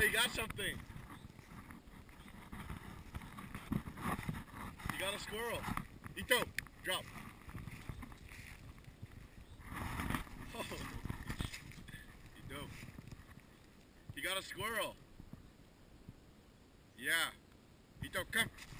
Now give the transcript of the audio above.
you got something. You got a squirrel. Ito, drop. Oh, Ito. You got a squirrel. Yeah. Ito, come.